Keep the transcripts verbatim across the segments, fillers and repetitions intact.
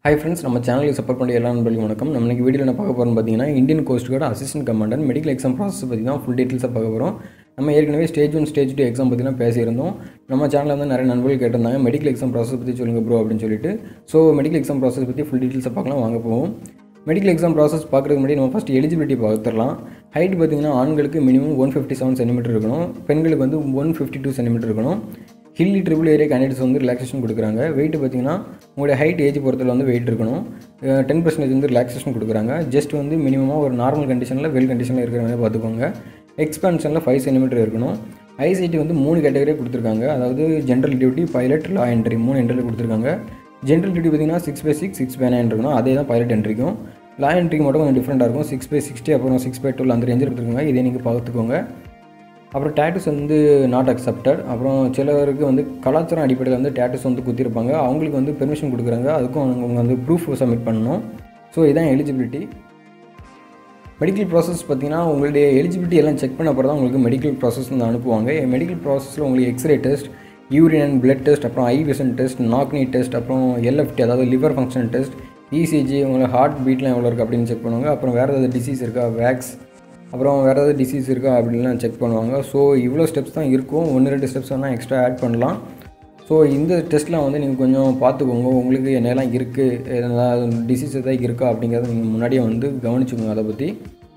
Hi friends, நம்ம சேனலுக்கு support பண்ணி எல்லா நண்பர்களுக்கும் வணக்கம். நம்ம இன்னைக்கு வீடியோல என்ன பார்க்க போறோம்னு பார்த்தீங்கன்னா Indian coast guard assistant commandant medical exam process பத்தி தான் ஃபுல் டீடைல்ஸா பார்க்க போறோம். நம்ம ஏற்கனவே stage one stage two exam பத்தினா பேசியிருந்தோம். நம்ம சேனல்ல வந்து நிறைய நண்பர்கள் கேட்டிருந்தாங்க மெடிக்கல் எக்ஸாம் ப்ராசஸ் பத்தி சொல்லுங்க ப்ரோ அப்படினு சொல்லிட்டு. சோ மெடிக்கல் எக்ஸாம் ப்ராசஸ் பத்தி ஃபுல் டீடைல்ஸா பார்க்கலாம் வாங்க போவோம். மெடிக்கல் எக்ஸாம் ப்ராசஸ் பார்க்கிறதுக்கு முன்னாடி நம்ம ஃபர்ஸ்ட் எலிஜிபிலிட்டி பார்த்துறலாம். ஹைட் பார்த்தீங்கன்னா ஆண்களுக்கு மினிமம் one fifty-seven சென்டிமீட்டர் இருக்கணும். பெண்களுக்கு வந்து one fifty-two சென்டிமீட்டர் இருக்கணும். ஹில்லி ட்ரிபிள் ஏரியா கேண்டிடேட்ஸ் வந்து ரிலாக்ஸேஷன் கொடுக்குறாங்க. வெயிட் பார்த்தீங்கன்னா உங்களுடைய ஹைட் ஏஜ் பொறுத்தல வந்து வெயிட் இருக்கணும். டென் பர்சன்டேஜ் வந்து ரிலாக்ஸேஷன் கொடுக்குறாங்க. ஜஸ்ட் வந்து மினிமமாக ஒரு நார்மல் கண்டிஷனில் வெல் கண்டிஷனில் இருக்கிற மாதிரி பார்த்துக்கோங்க. எக்ஸ்பென்ஷனில் ஃபைவ் சென்டிமீட்டர் இருக்கணும். ஐசிடி வந்து மூணு கேட்டகரியாக கொடுத்துருக்காங்க. அதாவது general duty, pilot, law entry மூணு என்ட்ரியில் கொடுத்துருக்காங்க. ஜென்ரல் டியூட்டி பார்த்தீங்கன்னா six by six six by nine இருக்கணும். அதே தான் பைலட் என்ட்ரிக்கும். லா என்ட்ரிக்கு மட்டும் கொஞ்சம் டிஃப்ரெண்ட்டாக இருக்கும். சிக்ஸ் பை சிக்ஸ்டி அப்புறம் சிக்ஸ் பை டுவெல் அந்த ரேஞ்சில் கொடுத்துருக்காங்க. இதே நீங்கள் பார்த்துக்கோங்க. அப்புறம் டேட்டூஸ் வந்து நாட் அக்செப்டட். அப்புறம் சிலருக்கு வந்து கலாச்சாரம் அடிப்படையில் வந்து டேட்டூஸ் வந்து குத்திருப்பாங்க. அவங்களுக்கு வந்து பெர்மிஷன் கொடுக்குறாங்க. அதுக்கும் அவங்க வந்து ப்ரூஃப் சப்மிட் பண்ணணும். ஸோ இதான் எலிஜிபிலிட்டி. மெடிக்கல் ப்ராசஸ் பார்த்தீங்கன்னா உங்களுடைய எலிஜிபிலிட்டி எல்லாம் செக் பண்ண அப்புறம் தான் உங்களுக்கு மெடிக்கல் ப்ராசஸ் வந்து அனுப்புவாங்க. மெடிக்கல் ப்ராசஸில் உங்களுக்கு x-ray test, urine and blood test, அப்புறம் ஐ விஷன் டெஸ்ட், நாக்னி டெஸ்ட், அப்புறம் எல்எஃப்டி அதாவது லிவர் ஃபங்க்ஷன் டெஸ்ட், இசிஜி உங்களை ஹார்ட் பீட்லாம் எவ்வளோ இருக்குது அப்படின்னு செக் பண்ணுவாங்க. அப்புறம் வேறு ஏதாவது டிசீஸ் இருக்கா, வேக்ஸ், அப்புறம் வேறு ஏதாவது டிசீஸ் இருக்கா அப்படின்லாம் செக் பண்ணுவாங்க. ஸோ இவ்வளோ ஸ்டெப்ஸ் தான் இருக்கும். ஒன்று ரெண்டு ஸ்டெப்ஸ் வேணால் எக்ஸ்ட்ரா ஆட் பண்ணலாம். ஸோ இந்த டெஸ்ட்லாம் வந்து நீங்கள் கொஞ்சம் பார்த்துக்கோங்க. உங்களுக்கு என்னெல்லாம் இருக்குது, எதனால் டிசீஸ் எதாவது இருக்கா அப்படிங்கிறத நீங்கள் முன்னாடியே வந்து கவனிச்சுக்கோங்க. அதை பற்றி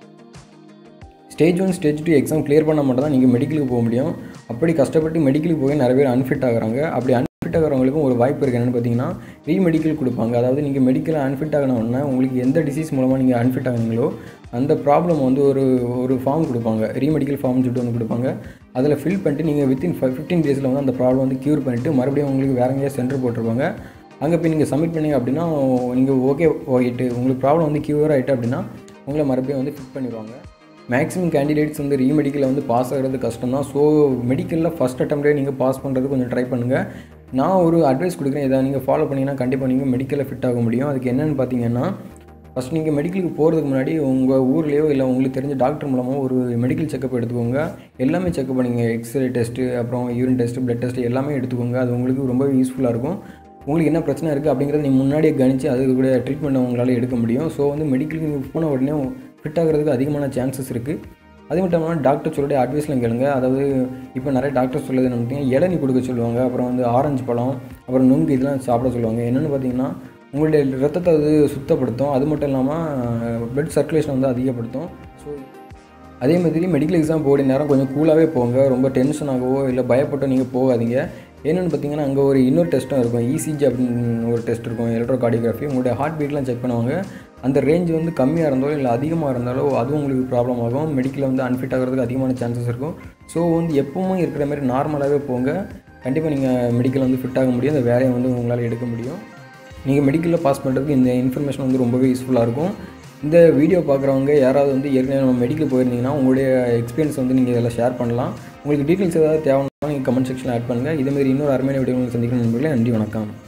stage one stage two exam clear பண்ணால் மட்டும் தான் நீங்கள் மெடிக்கலுக்கு போக முடியும். அப்படி கஷ்டப்பட்டு மெடிக்கலுக்கு போய் நிறைய பேர் அன்ஃபிட் ஆகுறாங்க. அப்படி அன்ஃபிட் ஆகிறவங்களுக்கும் ஒரு வாய்ப்பு இருக்குது. என்னென்னு பார்த்தீங்கன்னா ரீமெடிக்கல் கொடுப்பாங்க. அதாவது நீங்கள் மெடிக்கல் அன்ஃபிட் ஆகினோன்னா உங்களுக்கு எந்த டிசீஸ் மூலமாக நீங்கள் அன்ஃபிட் ஆகுங்களோ அந்த ப்ராப்ளம் வந்து ஒரு ஒரு ஃபார்ம் கொடுப்பாங்க. ரீமெடிக்கல் ஃபார்ம் சொல்லிட்டு ஒன்று கொடுப்பாங்க. அதில் ஃபில் பண்ணிட்டு நீங்கள் வித்தின் ஃபைவ் ஃபிஃப்டீன் டேஸில் வந்து அந்த ப்ராப்ளம் வந்து க்யூர் பண்ணிவிட்டு மறுபடியும் உங்களுக்கு வேறு எங்கேயா சென்டர் போட்டிருப்பாங்க. அங்கே போய் நீங்கள் சப்மிட் பண்ணிங்க அப்படின்னா நீங்கள் ஓகே ஆகிட்டு உங்களுக்கு ப்ராப்ளம் வந்து க்யூர் ஆகிட்டு அப்படின்னா உங்களை மறுபடியும் வந்து ஃபிட் பண்ணிடுவாங்க. மேக்ஸிமம் கேண்டிடேட்ஸ் வந்து ரீமெடிக்கலில் வந்து பாஸ் ஆகிறது கஷ்டம் தான். ஸோ மெடிக்கலில் ஃபஸ்ட் அட்டம்ப்டே நீங்கள் பாஸ் பண்ணுறது கொஞ்சம் ட்ரை பண்ணுங்கள். நான் ஒரு அட்வைஸ் கொடுக்குறேன். இதை நீங்கள் ஃபாலோ பண்ணிங்கன்னா கண்டிப்பாக நீங்கள் மெடிக்கலில் ஃபிட் ஆக முடியும். அதுக்கு என்னென்னு பார்த்தீங்கன்னா ஃபஸ்ட் நீங்கள் மெடிக்கலுக்கு போகிறதுக்கு முன்னாடி உங்கள் ஊர்லேயோ இல்லை உங்களுக்கு தெரிஞ்ச டாக்டர் மூலமாக ஒரு மெடிக்கல் செக்கப் எடுத்துக்கோங்க. எல்லாமே செக்கப் பண்ணிங்க. எக்ஸ்ரே டெஸ்ட்டு, அப்புறம் யூரின் டெஸ்ட்டு, பிளட் டெஸ்ட்டு எல்லாமே எடுத்துக்கோங்க. அது உங்களுக்கு ரொம்ப யூஸ்ஃபுல்லாக இருக்கும். உங்களுக்கு என்ன பிரச்சனை இருக்குது அப்படிங்கிறத நீங்கள் முன்னாடியே கணிச்சு அதுக்கு கூட ட்ரீட்மெண்ட் உங்களால் எடுக்க முடியும். ஸோ வந்து மெடிக்கலுக்கு நீங்கள் போன உடனே ஃபிட் ஆகிறதுக்கு அதிகமான சான்சஸ் இருக்குது. அதே மட்டும் இல்லாமல் டாக்டர் சொல்லிட்டு அட்வைஸ்லாம் கேளுங்க. அதாவது இப்போ நிறைய டாக்டர் சொல்லுறது என்ன பார்த்தீங்கன்னா இளநீ கொடுக்க சொல்லுவாங்க. அப்புறம் வந்து ஆரஞ்சு பழம், அப்புறம் நுங்கு இதெல்லாம் சாப்பிட சொல்லுவாங்க. என்னென்னு பார்த்தீங்கன்னா உங்களுடைய ரத்தத்தை அது சுத்தப்படுத்தும். அது மட்டும் இல்லாமல் பிளட் சர்க்குலேஷன் வந்து அதிகப்படுத்தும். ஸோ அதே மாதிரி மெடிக்கல் எக்ஸாம் போகிற நேரம் கொஞ்சம் கூலாகவே போங்க. ரொம்ப டென்ஷன் ஆகவோ இல்லை பயப்பட்டோ நீங்கள் போகாதீங்க. என்னென்னு பார்த்தீங்கன்னா அங்கே ஒரு இன்னொரு டெஸ்ட்டும் இருக்கும். இசிஜி அப்படின்னு ஒரு டெஸ்ட் இருக்கும், எலக்ட்ரோகார்டியோகிராஃபி. உங்களுடைய ஹார்ட் பீட்லாம் செக் பண்ணுவாங்க. அந்த ரேஞ்ச் வந்து கம்மியாக இருந்தாலோ இல்லை அதிகமாக இருந்தாலோ அதுவும் உங்களுக்கு ப்ராப்ளம் ஆகும். மெடிக்கலில் வந்து அன்ஃபிட் ஆகிறதுக்கு அதிகமான சான்சஸ் இருக்கும். ஸோ வந்து எப்பவும் இருக்கிற மாதிரி நார்மலாகவே போங்க. கண்டிப்பாக நீங்கள் மெடிக்கல் வந்து ஃபிட் ஆக முடியும். அந்த வேலையை வந்து உங்களால் எடுக்க முடியும். நீங்கள் மெடிக்கலில் பாஸ் பண்ணுறதுக்கு இந்த இன்ஃபர்மேஷன் வந்து ரொம்பவே யூஸ்ஃபுல்லாக இருக்கும். இந்த வீடியோ பார்க்குறவங்க யாராவது வந்து ஏற்கனவே நம்ம மெடிக்கல் போயிருந்தீங்கன்னா உங்களுடைய எக்ஸ்பீரியன்ஸ் வந்து நீங்கள் இதெல்லாம் ஷேர் பண்ணலாம். உங்களுக்கு டீட்டெயில்ஸ் ஏதாவது தேவைன்னா நீங்கள் கமெண்ட் செக்ஷனில் ஆட் பண்ணுங்கள். இதேமாதிரி இன்னொரு அருமையான வீடியோ உங்களுக்கு சந்திக்கிற நண்பர்களே. நன்றி, வணக்கம்.